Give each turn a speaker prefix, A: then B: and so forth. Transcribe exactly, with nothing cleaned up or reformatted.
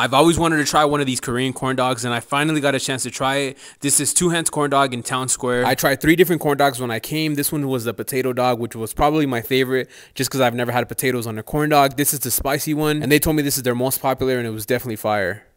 A: I've always wanted to try one of these Korean corn dogs, and I finally got a chance to try it. This is Two Hands Corn Dog in Town Square. I tried three different corn dogs when I came. This one was the potato dog, which was probably my favorite just because I've never had potatoes on a corn dog. This is the spicy one, and they told me this is their most popular, and it was definitely fire.